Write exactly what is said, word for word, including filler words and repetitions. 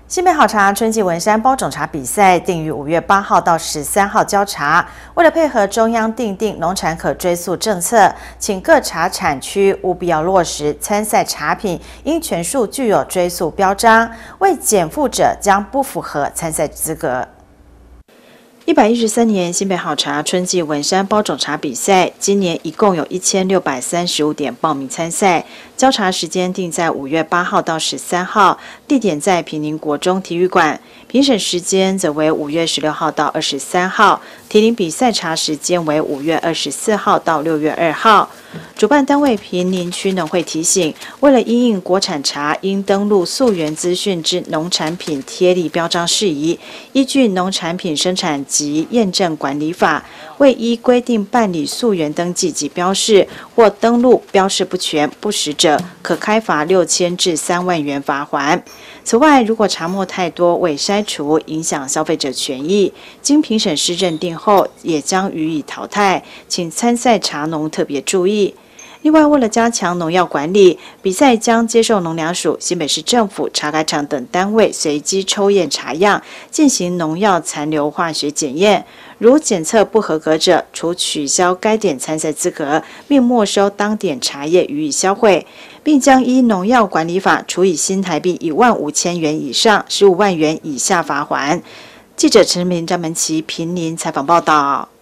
新北好茶春季文山包种茶比赛定于五月八号到十三号交茶。为了配合中央订定农产可追溯政策，请各茶产区务必要落实参赛茶品应全数具有追溯标章，未减负者将不符合参赛资格。一百一十三年新北好茶春季文山包种茶比赛，今年一共有一千六百三十五点报名参赛，交茶时间定在五月八号到十三号，地点在坪林国中体育馆，评审时间则为五月十六号到二十三号，提名比赛茶时间为五月二十四号到六月二号。主办单位坪林区农会提醒，为了因应国产茶应登录溯源资讯之农产品贴立标章事宜，依据农产品生产及验证管理法，未依规定办理溯源登记及标示，或登录标示不全不实者，可开罚六千至三万元罚锾。此外，如果茶沫太多未筛除，影响消费者权益，经评审师认定后，也将予以淘汰，请参赛茶农特别注意。另外，为了加强农药管理，比赛将接受农粮署、新北市政府、茶改场等单位随机抽验茶样，进行农药残留化学检验。如检测不合格者，除取消该点参赛资格，并没收当点茶叶予以销毁，并将依农药管理法处以新台币一万五千元以上十五万元以下罚锾。记者陈明、张门琪、坪林采访报道。